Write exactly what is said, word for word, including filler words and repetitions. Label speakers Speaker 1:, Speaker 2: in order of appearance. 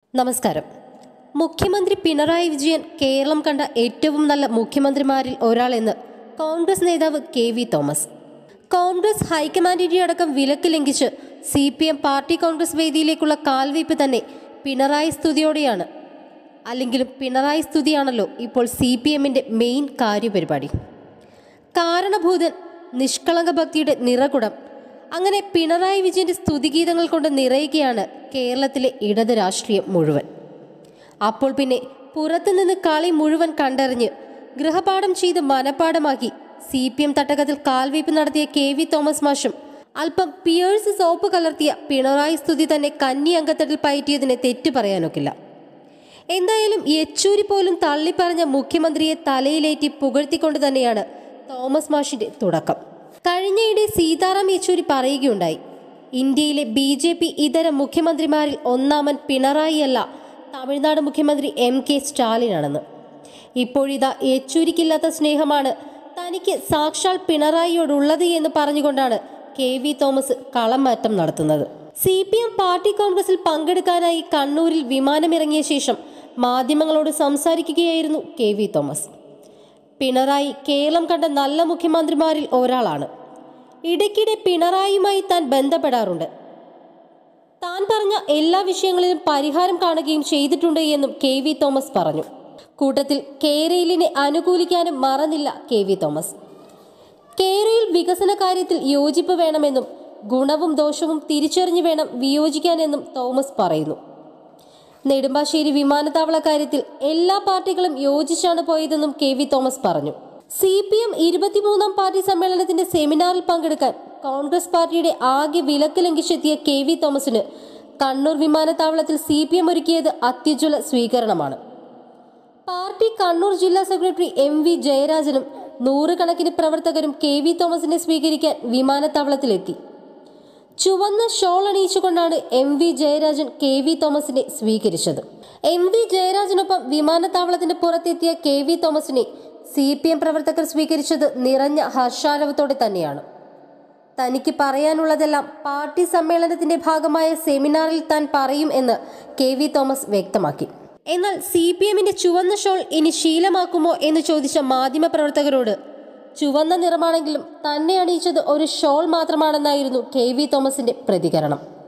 Speaker 1: നമസ്കാരം. മുഖ്യമന്ത്രി പിണറായി വിജയൻ കേരളം കണ്ട ഏറ്റവും നല്ല മുഖ്യമന്ത്രിമാരിൽ ഒരാളെന്ന് കോൺഗ്രസ് നേതാവ് കെ വി തോമസ്. കോൺഗ്രസ് ഹൈക്കമാൻഡിന്റെ അടക്കം വിലക്ക് ലംഘിച്ച് C P M party congress വേദിയിലേക്കുള്ള കാൽവയ്പ് തന്നെ പിണറായി സ്തുതിയോടെയാണ്. അല്ലെങ്കിലും പിണറായി സ്തുതിയാണല്ലോ ഇപ്പോൾ സി പി എമ്മിൻ്റെ മെയിൻ കാര്യപരിപാടി. കാരണഭൂതൻ, നിഷ്കളങ്ക ഭക്തിയുടെ നിറകുടം, അങ്ങനെ പിണറായി വിജയന്റെ സ്തുതിഗീതങ്ങൾ കൊണ്ട് നിറയുകയാണ് കേരളത്തിലെ ഇടത് രാഷ്ട്രീയം മുഴുവൻ. അപ്പോൾ പിന്നെ പുറത്തുനിന്ന് കളി മുഴുവൻ കണ്ടറിഞ്ഞ് ഗൃഹപാഠം ചെയ്ത് മനപ്പാഠമാക്കി സി പി എം തട്ടകത്തിൽ കാൽവയ്പ് നടത്തിയ കെ വി തോമസ് മാഷും അല്പം പിയേഴ്സ് സോപ്പ് കലർത്തിയ പിണറായി സ്തുതി തന്നെ കന്നി അങ്കത്തട്ടിൽ പയറ്റിയതിനെ തെറ്റു പറയാനൊക്കില്ല. എന്തായാലും യെച്ചൂരി പോലും തള്ളിപ്പറഞ്ഞ മുഖ്യമന്ത്രിയെ തലയിലേറ്റി പുകഴ്ത്തിക്കൊണ്ട് തന്നെയാണ് തോമസ് മാഷിന്റെ തുടക്കം. കഴിഞ്ഞയിടെ സീതാറാം യെച്ചൂരി പറയുകയുണ്ടായി, ഇന്ത്യയിലെ ബി ജെ പി ഇതര മുഖ്യമന്ത്രിമാരിൽ ഒന്നാമൻ പിണറായിയല്ല, തമിഴ്നാട് മുഖ്യമന്ത്രി എം കെ സ്റ്റാലിനാണെന്ന്. ഇപ്പോഴിതാ യെച്ചൂരിക്കില്ലാത്ത സ്നേഹമാണ് തനിക്ക് സാക്ഷാൽ പിണറായിയോടുള്ളത് എന്ന് പറഞ്ഞുകൊണ്ടാണ് കെ വി തോമസ് കളം മാറ്റം നടത്തുന്നത്. സി പി എം പാർട്ടി കോൺഗ്രസിൽ പങ്കെടുക്കാനായി കണ്ണൂരിൽ വിമാനമിറങ്ങിയ ശേഷം മാധ്യമങ്ങളോട് സംസാരിക്കുകയായിരുന്നു കെ വി തോമസ്. പിണറായി കേരളം കണ്ട നല്ല മുഖ്യമന്ത്രിമാരിൽ ഒരാളാണ്. ഇടയ്ക്കിടെ പിണറായിയുമായി താൻ ബന്ധപ്പെടാറുണ്ട്. താൻ പറഞ്ഞ എല്ലാ വിഷയങ്ങളിലും പരിഹാരം കാണുകയും ചെയ്തിട്ടുണ്ട് എന്നും കെ വി തോമസ് പറഞ്ഞു. കൂട്ടത്തിൽ കേരളിനെ അനുകൂലിക്കാനും മറന്നില്ല കെ വി തോമസ്. കേരയിൽ വികസന കാര്യത്തിൽ യോജിപ്പ് വേണമെന്നും ഗുണവും ദോഷവും തിരിച്ചറിഞ്ഞു വേണം വിയോജിക്കാനെന്നും തോമസ് പറയുന്നു. നെടുമ്പാശ്ശേരി വിമാനത്താവള കാര്യത്തിൽ എല്ലാ പാർട്ടികളും യോജിച്ചാണ് പോയതെന്നും കെ വി തോമസ് പറഞ്ഞു. സി പി എം ഇരുപത്തിമൂന്നാം പാർട്ടി സമ്മേളനത്തിന്റെ സെമിനാറിൽ പങ്കെടുക്കാൻ കോൺഗ്രസ് പാർട്ടിയുടെ ആകെ വിലക്ക് ലംഘിച്ചെത്തിയ കെ വി തോമസിന് കണ്ണൂർ വിമാനത്താവളത്തിൽ സി പി എം ഒരുക്കിയത് അത്യുജ്വല സ്വീകരണമാണ്. പാർട്ടി കണ്ണൂർ ജില്ലാ സെക്രട്ടറി എം വി ജയരാജനും നൂറുകണക്കിന് പ്രവർത്തകരും കെ വി തോമസിനെ സ്വീകരിക്കാൻ വിമാനത്താവളത്തിലെത്തി. ചുവന്ന ഷോൾ അണിയിച്ചുകൊണ്ടാണ് M V Jayarajan K V തോമസിനെ സ്വീകരിച്ചത്. എം വി ജയരാജനൊപ്പം വിമാനത്താവളത്തിന് പുറത്തെത്തിയ കെ വി തോമസിനെ സി പി എം പ്രവർത്തകർ സ്വീകരിച്ചത് നിറഞ്ഞ ഹർഷാരവത്തോടെ തന്നെയാണ്. തനിക്ക് പറയാനുള്ളതെല്ലാം പാർട്ടി സമ്മേളനത്തിന്റെ ഭാഗമായ സെമിനാറിൽ താൻ പറയും എന്ന് കെ വി തോമസ് വ്യക്തമാക്കി. എന്നാൽ സി പി എമ്മിന്റെ ചുവന്ന ഷോൾ ഇനി ശീലമാക്കുമോ എന്ന് ചോദിച്ച മാധ്യമപ്രവർത്തകരോട് ചുവന്ന നിറമാണെങ്കിലും തന്നെ അണിയിച്ചത് ഒരു ഷോൾ മാത്രമാണെന്നായിരുന്നു കെ വി തോമസിന്റെ പ്രതികരണം.